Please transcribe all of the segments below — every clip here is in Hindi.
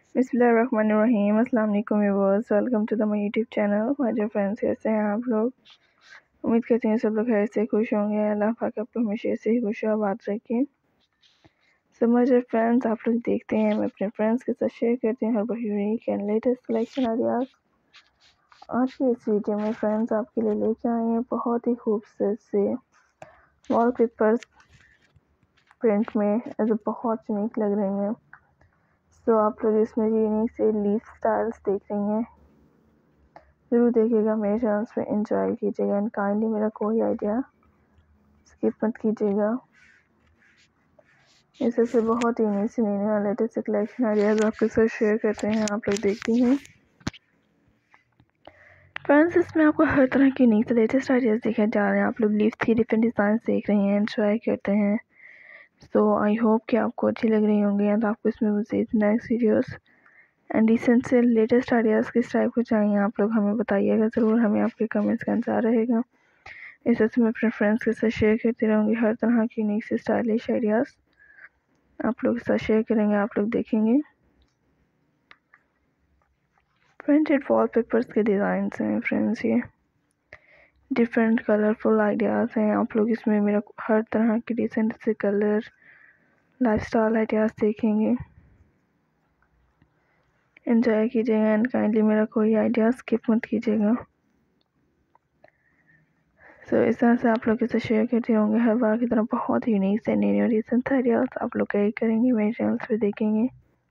बिस्मिल्लाहिर्रहमानिर्रहीम। अस्सलाम वालेकुम viewers, welcome to the my YouTube channel. My dear friends, कैसे हैं आप लोग? उम्मीद करते हैं सब लोग खैर से खुश होंगे। अल्लाह पाक आपको हमेशा ऐसे ही खुश आबाद रखें। सो माय डियर फ्रेंड्स, आप लोग देखते हैं मैं अपने फ्रेंड्स के साथ शेयर करती हूँ हर बहुत unique and latest collection ideas. आज की इस वीडियो में फ्रेंड्स आपके लिए लेके आए हैं बहुत ही खूबसूरत से वॉलपेपर्स प्रिंट में, जो बहुत यूनिक लग रही हैं। तो आप लोग इसमें यूनिक से लीफ स्टाइल्स देख रही हैं, ज़रूर देखिएगा, मेरे चैनल पे एंजॉय कीजिएगा एंड काइंडली मेरा कोई आइडिया स्किप मत कीजिएगा। इससे बहुत यूनिक से नए लेटेस्ट कलेक्शन आइडियाज़ आपके साथ शेयर करते हैं, आप लोग देखती हैं। फ्रेंड्स, इसमें आपको हर तरह की यूनिक से लेटेस्ट आइडियाज़ दिखाए जा रहे हैं। आप लोग लीफ की डिफरेंट डिज़ाइन देख रही हैं, एंजॉय करते हैं। सो आई होप कि आपको अच्छी लग रही होंगी एंड आपको इसमें मज़ीद नेक्स्ट वीडियोस एंड रिसेंट से लेटेस्ट आइडियाज़ किस टाइप को चाहिए आप लोग हमें बताइएगा ज़रूर, हमें आपके कमेंट्स का इंतज़ार रहेगा। इस वजह से मैं अपने फ्रेंड्स के साथ शेयर करती रहूँगी हर तरह की यूनिक से स्टाइलिश आइडियाज़ आप लोग के साथ शेयर करेंगे, आप लोग देखेंगे। प्रिंटेड वॉलपेपर्स के डिज़ाइन हैं फ्रेंड्स, ये डिफरेंट कलरफुल आइडियाज़ हैं। आप लोग इसमें मेरा हर तरह के डिसेंट से कलर लाइफस्टाइल आइडियाज़ देखेंगे, एंजॉय कीजिएगा एंड काइंडली मेरा कोई आइडिया स्किप मत कीजिएगा। सो इस तरह से आप लोग इसे शेयर करते होंगे हर बार की तरह बहुत ही यूनिक से न्यू रिसेंट आइडियाज़ आप लोग कैरी करेंगे, मेरे चैनल पे देखेंगे।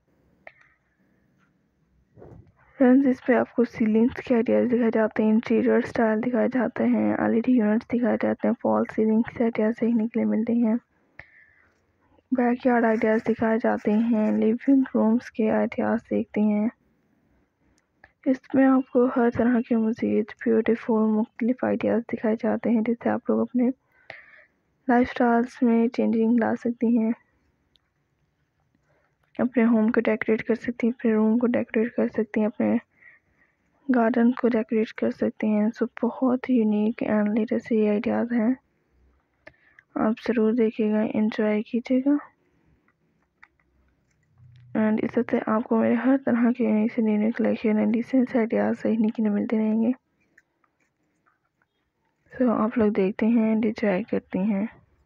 फ्रेंड्स, इस पे आपको सीलिंग्स के आइडियाज़ दिखाए जाते हैं, इंटीरियर स्टाइल दिखाए जाते हैं, एलईडी यूनिट्स दिखाए जाते हैं, फॉल सीलिंग के आइडियाज़ देखने के लिए मिलते हैं, बैकयार्ड आइडियाज़ दिखाए जाते हैं, लिविंग रूम्स के आइडियाज़ देखते हैं। इसमें आपको हर तरह के मज़ीद ब्यूटीफुल मुख्तलिफ आइडियाज़ दिखाए जाते हैं, जिससे आप लोग अपने लाइफस्टाइल्स में चेंजिंग ला सकती हैं, अपने होम को डेकोरेट कर सकती हैं, अपने रूम को डेकोरेट कर सकती हैं, अपने गार्डन को डेकोरेट कर सकते हैं। सो बहुत ही यूनिक एंड लेटेस्ट ये आइडियाज़ हैं, आप ज़रूर देखिएगा, एंजॉय कीजिएगा एंड इस तरह से आपको मेरे हर तरह के यूनिक से new collection and decent ideas सीखने के लिए मिलते रहेंगे। सो आप लोग देखते हैं एंड एंजॉय करती हैं।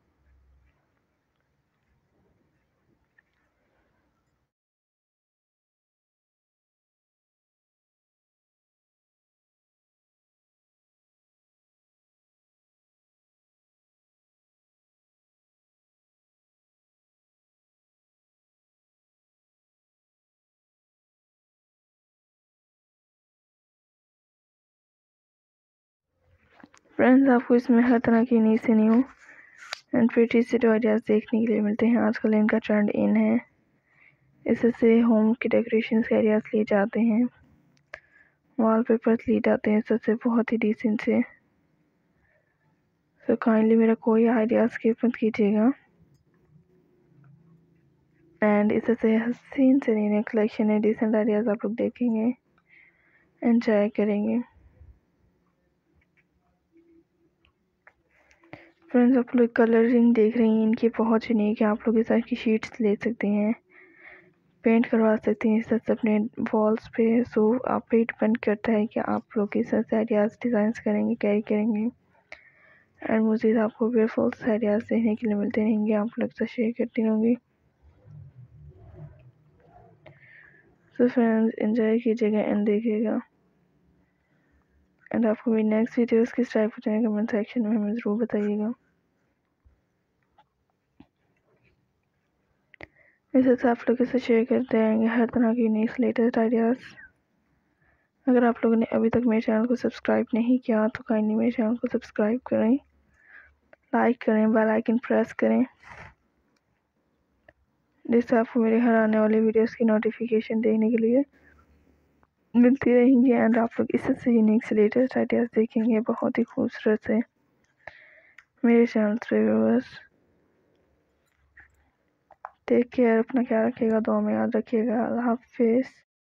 फ्रेंड्स, आपको इसमें हर तरह की न्यू से न्यू एंड प्रिटी से आइडियाज़ देखने के लिए मिलते हैं। आजकल इनका ट्रेंड इन है, इससे होम के डेकोरेशन के आइडियाज़ लिए जाते हैं, वॉलपेपर्स लिए जाते हैं, सबसे बहुत ही डिसेंट से। सो काइंडली मेरा कोई आइडिया स्किप मत कीजिएगा एंड इससे हसीन से नए कलेक्शन है, डिसेंट आइडियाज़ आप लोग देखेंगे, एंजॉय करेंगे। फ्रेंड्स, आप लोग कलरिंग देख रही हैं, इनकी बहुत यूनिक है। आप लोग इस तरह की शीट्स ले सकते हैं, पेंट करवा सकते हैं इस तरह से अपने वॉल्स पे। सो आप पे डिपेंड करता है कि आप लोग किस तरह से आइडियाज़ डिज़ाइंस करेंगे, कैरी करेंगे एंड मुझे आपको ब्यूटीफुल आइडियाज़ देखने के लिए मिलते रहेंगे, आप लोग से शेयर करती रहूँगी। सो फ्रेंड्स, एंजॉय कीजिएगा एंड देखिएगा एंड आपको मेरी नेक्स्ट वीडियोस किस टाइप हो जाएगा कमेंट सेक्शन में हमें ज़रूर बताइएगा। इस तरह से आप लोग इसे शेयर करते रहेंगे हर तरह की नेक्स्ट लेटेस्ट आइडियाज़। अगर आप लोगों ने अभी तक मेरे चैनल को सब्सक्राइब नहीं किया तो काइंडली मेरे चैनल को सब्सक्राइब करें, लाइक करें, बेल आइकन प्रेस करें, जिससे आपको मेरे हर आने वाली वीडियोस की नोटिफिकेशन देने के लिए मिलती रहेंगी एंड आप लोग इससे यूनिक से लेटेस्ट आइडियाज़ देखेंगे बहुत ही खूबसूरत से मेरे चैनल पे। व्यूअर्स, टेक केयर, अपना ख्याल रखिएगा, दुआ में याद रखिएगा। अल्लाह हाफिज़।